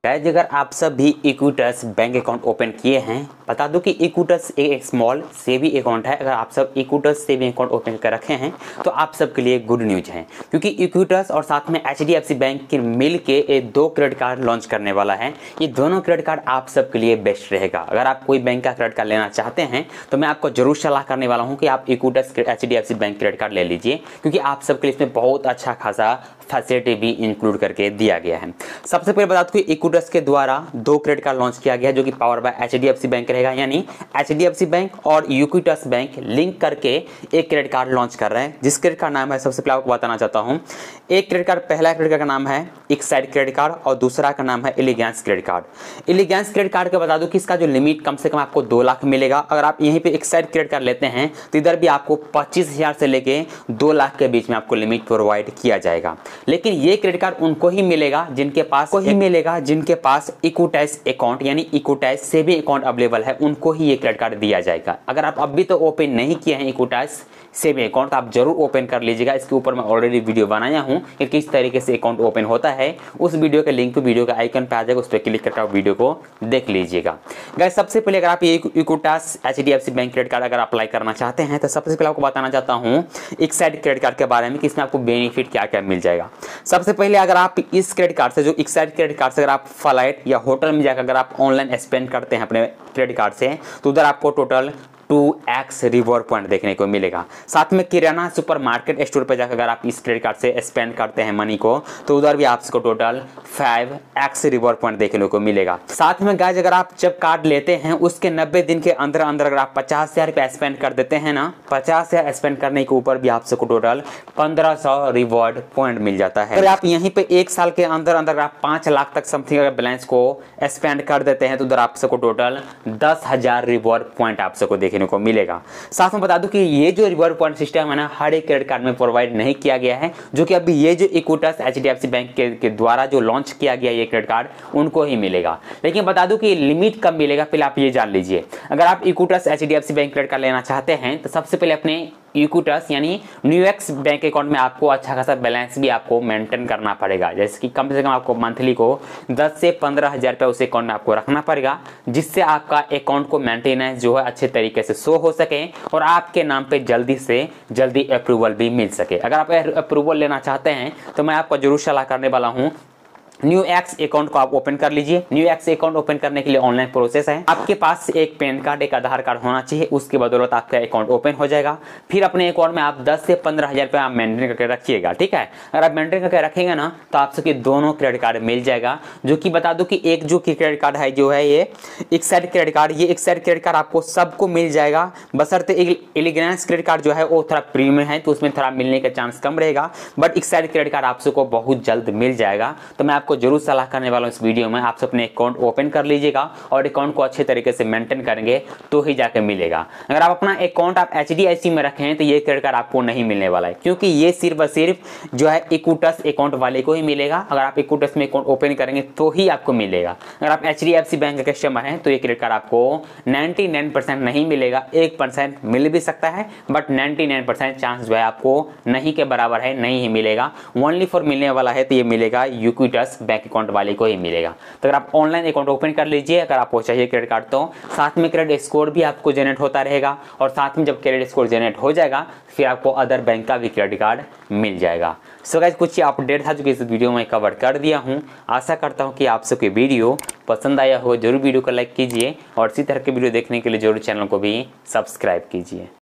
Guys अगर आप सब भी इक्विटस बैंक अकाउंट ओपन किए हैं, बता दूं कि इक्विटस एक स्मॉल सेविंग अकाउंट है। अगर आप सब इक्विटस सेविंग अकाउंट ओपन कर रखे हैं तो आप सबके लिए गुड न्यूज है, क्योंकि इक्विटस और साथ में एचडीएफसी बैंक के मिल के ये 2 क्रेडिट कार्ड लॉन्च करने वाला है। ये दोनों क्रेडिट कार्ड आप सबके लिए बेस्ट रहेगा। अगर आप कोई बैंक का क्रेडिट कार्ड लेना चाहते हैं तो मैं आपको जरूर सलाह करने वाला हूँ कि आप Equitas HDFC bank credit card ले लीजिए, क्योंकि आप सबके लिए इसमें बहुत अच्छा खासा फैसिलिटी भी इंक्लूड करके दिया गया है। सबसे पहले बता दूं कि इक्विटस के द्वारा 2 क्रेडिट कार्ड लॉन्च किया गया है, जो कि पावर बाय एचडीएफसी बैंक रहेगा। यानी एचडीएफसी बैंक और इक्विटस बैंक लिंक करके एक क्रेडिट कार्ड लॉन्च कर रहे हैं, जिस क्रेडिट कार्ड नाम है सबसे पहले आपको बताना चाहता हूं। एक क्रेडिट कार्ड, पहला क्रेडिट कार्ड का नाम है एक्साइड क्रेडिट कार्ड और दूसरा का नाम है elegance credit card. Elegance credit card का बता दूं कि इसका जो लिमिट कम से कम आपको 2 लाख मिलेगा। अगर आप यहीं पे एक्साइड क्रेडिट कार्ड लेते हैं तो इधर भी आपको 25,000 से लेके 2 लाख के बीच में आपको लिमिट प्रोवाइड किया जाएगा। लेकिन ये क्रेडिट कार्ड उनको ही मिलेगा जिनके पास इक्विटस अकाउंट यानी इक्विटस सेविंग अकाउंट अवेलेबल है, उनको ही ये क्रेडिट कार्ड दिया जाएगा। अगर आप अभी तो ओपन नहीं किए हैं इक्विटस सेविंग अकाउंट तो आप जरूर ओपन कर लीजिएगा। इसके ऊपर मैं ऑलरेडी वीडियो बनाया हूं कि किस तरीके से अकाउंट ओपन होता है। उस वीडियो के लिंक वीडियो का आइकन पे आ जाएगा, उस पर क्लिक करके आप वीडियो को देख लीजिएगा। गाइस सबसे पहले अगर आप ये Equitas HDFC bank credit card अगर अप्लाई करना चाहते हैं तो सबसे पहले आपको बताना चाहता हूं एक्साइड क्रेडिट कार्ड के बारे में कि इसमें आपको बेनिफिट क्या क्या मिल जाएगा। सबसे पहले अगर आप इस क्रेडिट कार्ड से, जो एक्साइड क्रेडिट कार्ड से अगर आप फ्लाइट या होटल में जाकर अगर आप ऑनलाइन स्पेंड करते हैं अपने क्रेडिट कार्ड से, तो उधर आपको टोटल 2x रिवॉर्ड पॉइंट देखने को मिलेगा। साथ में किराना सुपरमार्केट स्टोर पर जाकर अगर आप इस क्रेडिट कार्ड से स्पेंड करते हैं मनी को, तो उधर भी आपको टोटल 5x रिवॉर्ड पॉइंट देखने को मिलेगा। साथ में गाइस अगर आप जब कार्ड लेते हैं उसके 90 दिन के अंदर अंदर अगर आप 50,000 रुपया स्पेंड कर देते हैं ना, 50,000 स्पेंड करने के ऊपर भी आपको टोटल 1500 रिवॉर्ड पॉइंट मिल जाता है। अगर आप यहीं पे 1 साल के अंदर अंदर आप 5 लाख तक समथिंग अगर बैलेंस को स्पेंड कर देते हैं तो उधर आपको टोटल 10,000 रिवॉर्ड पॉइंट आपको देखने को मिलेगा। साथ में बता दूं कि ये जो रिवॉर्ड पॉइंट सिस्टम है ना, हर एक क्रेडिट कार्ड में प्रोवाइड नहीं किया गया है, जो कि अभी ये जो इक्विटस एचडीएफसी बैंक के द्वारा जो लॉन्च किया गया ये क्रेडिट कार्ड उनको ही मिलेगा। लेकिन बता दूं कि लिमिट कब मिलेगा पहले आप ये जान लीजिए। अगर आप Equitas HDFC bank credit card लेना चाहते हैं तो सबसे पहले अपने इक्विटस यानी न्यूएक्स बैंक अकाउंट में आपको अच्छा खासा बैलेंस भी आपको मेंटेन करना पड़ेगा। जैसे कि कम से कम आपको मंथली को 10 से 15,000 रुपये उस अकाउंट में आपको रखना पड़ेगा, जिससे आपका अकाउंट को मेंटेनेंस जो है अच्छे तरीके से शो हो सके और आपके नाम पे जल्दी से जल्दी अप्रूवल भी मिल सके। अगर आप अप्रूवल लेना चाहते हैं तो मैं आपको जरूर सलाह करने वाला हूँ, न्यूएक्स अकाउंट को आप ओपन कर लीजिए। न्यूएक्स अकाउंट ओपन करने के लिए ऑनलाइन प्रोसेस है। आपके पास एक पैन कार्ड, एक आधार कार्ड होना चाहिए, उसकी बदौलत आपका अकाउंट ओपन हो जाएगा। फिर अपने अकाउंट में आप 10 से 15,000 रुपये आप मेंटेन करके रखिएगा, ठीक है। अगर आप मेंटेन करके रखेंगे ना तो आपसे दोनों क्रेडिट कार्ड मिल जाएगा। जो कि बता दूं कि एक जो क्रेडिट कार्ड है जो है ये एक्साइड क्रेडिट कार्ड, ये एक्साइड क्रेडिट कार्ड आपको सबको मिल जाएगा, बशर्ते एलिगेंस क्रेडिट कार्ड जो है वो थोड़ा प्रीमियम है तो उसमें थोड़ा मिलने का चांस कम रहेगा, बट एक्साइड क्रेडिट कार्ड आपको बहुत जल्द मिल जाएगा। तो मैं आपको जरूर सलाह करने वाला हूं इस वीडियो में, आप अपने अकाउंट ओपन कर लीजिएगा और अकाउंट को अच्छे तरीके से मेंटेन करेंगे तो ही जाके मिलेगा। अगर आप अपना अकाउंट आप एचडीएफसी में रखें तो ये क्रेडिट कार्ड आपको नहीं मिलने वाला है, क्योंकि ये सिर्फ और सिर्फ जो है इक्विटस अकाउंट वाले को ही मिलेगा। अगर आप इक्विटस में अकाउंट ओपन करेंगे तो ही आपको मिलेगा। अगर आप एचडीएफसी बैंक का कस्टमर हैं तो ये क्रेडिट कार्ड आपको 99% नहीं मिलेगा। 1% मिल भी सकता है, बट 99% चांस जो है आपको नहीं के बराबर है, नहीं ही मिलेगा। ओनली फॉर मिलने वाला है तो ये मिलेगा इक्विटस बैंक अकाउंट वाले को ही मिलेगा। तो अगर आप ऑनलाइन अकाउंट ओपन कर लीजिए, अगर आपको चाहिए क्रेडिट कार्ड तो साथ में क्रेडिट स्कोर भी आपको जनरेट होता रहेगा, और साथ में जब क्रेडिट स्कोर जनरेट हो जाएगा फिर आपको अदर बैंक का भी क्रेडिट कार्ड मिल जाएगा। सो गाइस कुछ अपडेट था जो कि इस वीडियो में कवर कर दिया हूं। आशा करता हूं कि आप सबके वीडियो पसंद आया हो। जरूर वीडियो को लाइक कीजिए और इसी तरह के वीडियो देखने के लिए जरूर चैनल को भी सब्सक्राइब कीजिए।